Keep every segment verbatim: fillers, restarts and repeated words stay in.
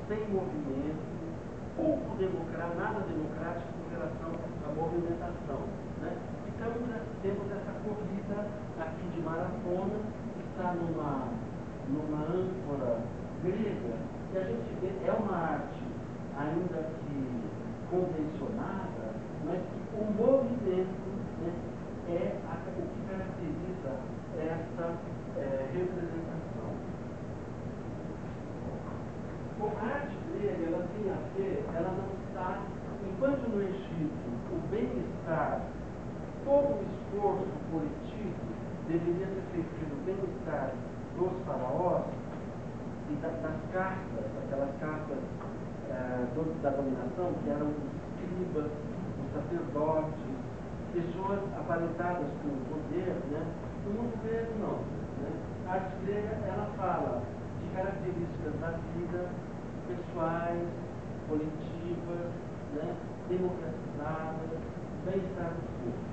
sem movimento, pouco democrático, nada democrático em relação à movimentação, né? Então, temos essa corrida aqui de maratona, que está numa, numa âncora grega, que a gente vê, é uma arte ainda que convencionada, mas que o movimento, né, é a, o que caracteriza essa é, representação. Bom, a arte grega, ela tem a ver, ela não está, enquanto no Egito o bem-estar, todo o esforço coletivo deveria ser feito pelo bem-estar dos faraós e da, das castas, aquelas castas é, do, da dominação, que eram os escribas, os sacerdotes, pessoas aparentadas com o poder, né? No mundo grego não, né? A arte grega, ela fala de características da vida pessoais, coletivas, né? Democratizadas, bem-estar do povo.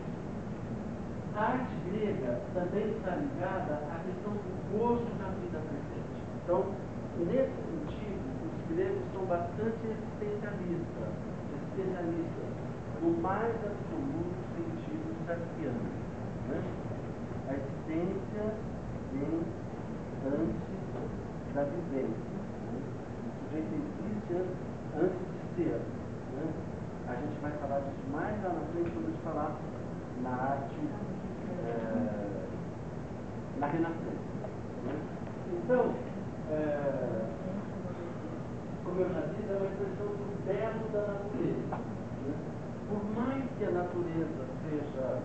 A arte grega também está ligada à questão do gozo da vida presente. Então, nesse sentido, os gregos são bastante existencialistas, existencialistas, no mais absoluto sentido sartriano, né? A existência vem antes da vivência, né? O sujeito existe antes de ser, né? A gente vai falar disso mais lá na frente quando a gente falar na arte, é, na Renascença, né? Então, é, como eu já disse, é uma expressão do belo da natureza, né? Por mais que a natureza seja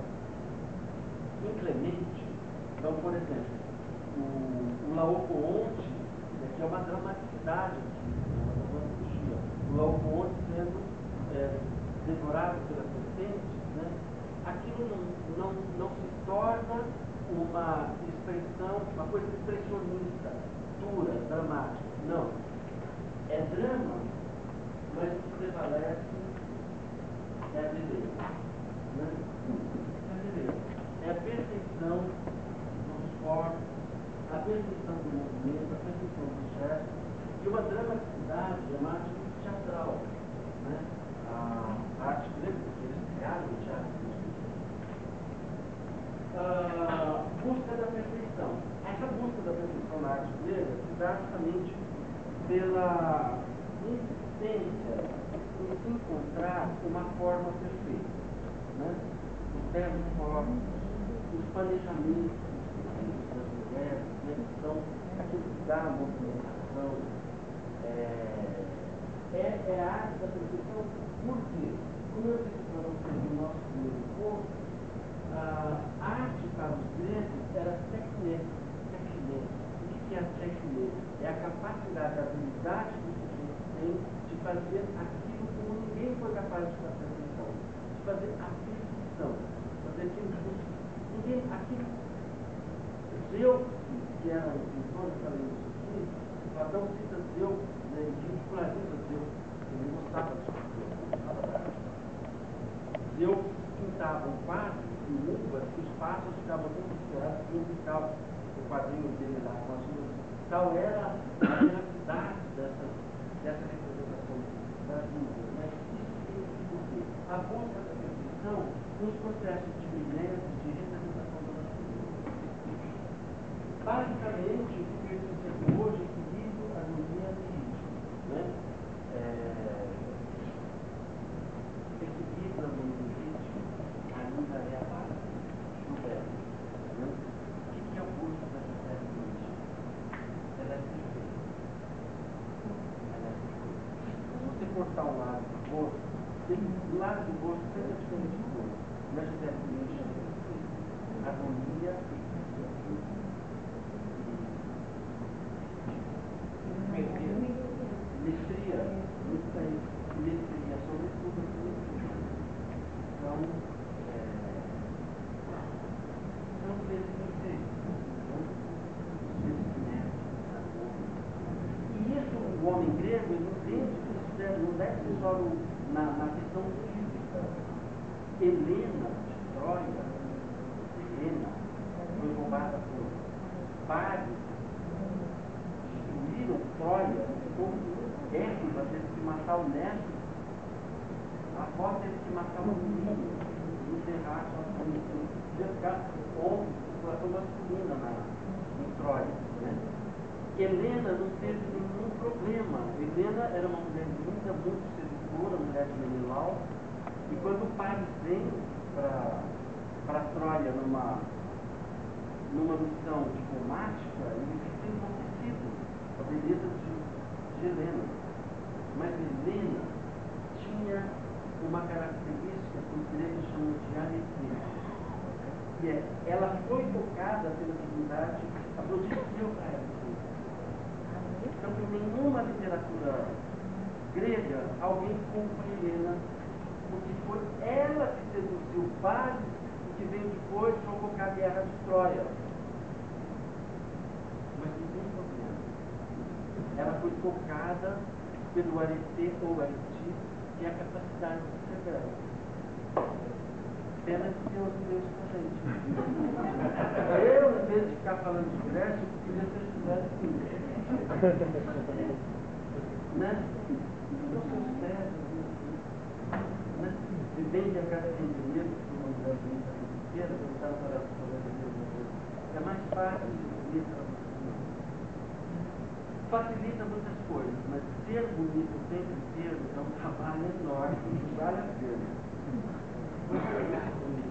inclemente, então, por exemplo, o, o Laocoonte, que é uma dramaticidade aqui, uma dramaturgia, o Laocoonte sendo é, devorado pelas serpentes, né? Aquilo não, não, não se torna uma expressão, uma coisa expressionista, dura, dramática. Não. É drama, mas o que prevalece é a beleza. Né? É a beleza. É a perfeição dos corpos, a perfeição do movimento, a perfeição dos gestos, e uma dramaticidade, uma arte muito teatral. Né? A arte grega, porque eles criaram o teatro. A busca da perfeição. Essa busca da perfeição na arte grega se dá justamente pela insistência em se encontrar uma forma perfeita, né? Os belos corpos, os planejamentos das mulheres, né, que são aquilo que dá a movimentação, é, é, é a arte da perfeição, porque, como eu disse para vocês no nosso primeiro encontro, a arte para os gregos era techné, techné. O que é a techné? É a capacidade, a habilidade que o sujeito tem de fazer aquilo como ninguém foi capaz de fazer até então, de fazer a perfeição, fazer aquilo que ninguém, aquilo, Zeus, que era o pintor, eu falei isso aqui, Platão cita Zeus, né, e ridiculariza Zeus, ele não gostava de pintor, não gostava da arte. Zeus pintava um quadro em luvas que os pássaros ficavam todos curados no musical, o quadrinho dele lá com as luvas. Tal era a veracidade dessa, dessa representação das luvas. Né? Isso significa o quê? A busca da perfeição nos processos de milésimo de representação da natureza. Basicamente, o que eu disse hoje é equilíbrio, harmonia e ritmo. Né? É, equilíbrio, harmonia e ritmo ainda é a base do verbo. Né? O que é o gosto dessa característica? Ela é perfeita. Ela é perfeita. Se você cortar o lado do gosto, o lado do gosto sempre é diferente do gosto. Mas se der harmonia e simetria, muito bem, simetria, sobretudo a simetria. Então, é, são seres perfeitos, os seres simétricos. E isso, o homem grego, ele entende que isso deve, não deve ser só no, na, na questão física. Helena de Troia, Helena, foi roubada por pares, destruíram Troia, povo, Hércules teve que matar o neto, a avó teve que matar o menino, enterrar sua família, ficar ou população masculina na, em Troia. Né? Helena não teve nenhum problema. Helena era uma mulher linda, muito sedutora, mulher de Menelau, e quando o pai vem para Troia numa, numa missão diplomática, ele fica enlouquecido com a beleza de, de Helena. Mas Helena tinha uma característica que os gregos chamam de arete. E é, ela foi tocada pela divindade, aconteceu para ela. Então, em nenhuma literatura grega, alguém culpa Helena, porque foi ela que seduziu Paris e que veio depois provocar a guerra de Troia. Mas não tem problema. Ela foi tocada pelo arete ou arete, que é a capacidade de ser bela. Pena que Deus não deu isso pra gente. Eu, em vez de ficar falando de Grécia, eu queria ser José assim. Né? Não seus pés, né? Se bem que a casa tem dinheiro, que uma mulher bonita inteira, não está para a sua é mais fácil de para você. Facilita muitas coisas, mas ser bonito o tempo inteiro é um trabalho enorme, vale a pena.